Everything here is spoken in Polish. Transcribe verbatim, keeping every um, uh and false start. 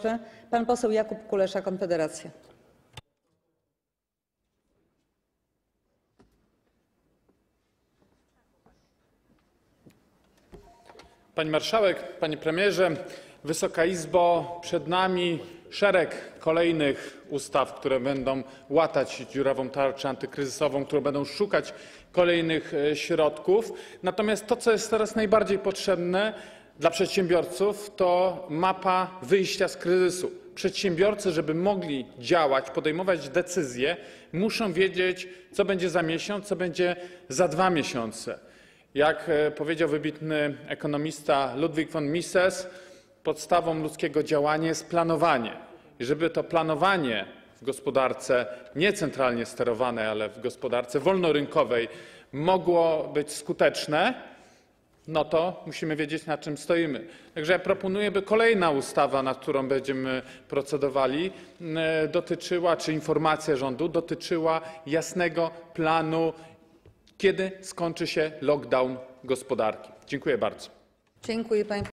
proszę. Pan poseł Jakub Kulesza, Konfederacja. Pani marszałek, panie premierze, Wysoka Izbo, przed nami szereg kolejnych ustaw, które będą łatać dziurawą tarczę antykryzysową, które będą szukać kolejnych środków. Natomiast to, co jest teraz najbardziej potrzebne dla przedsiębiorców, to mapa wyjścia z kryzysu. Przedsiębiorcy, żeby mogli działać, podejmować decyzje, muszą wiedzieć, co będzie za miesiąc, co będzie za dwa miesiące. Jak powiedział wybitny ekonomista Ludwig von Mises, podstawą ludzkiego działania jest planowanie. I żeby to planowanie w gospodarce nie centralnie sterowanej, ale w gospodarce wolnorynkowej mogło być skuteczne, no to musimy wiedzieć, na czym stoimy. Także ja proponuję, by kolejna ustawa, nad którą będziemy procedowali, dotyczyła, czy informacja rządu dotyczyła jasnego planu, kiedy skończy się lockdown gospodarki. Dziękuję bardzo. Dziękuję, panie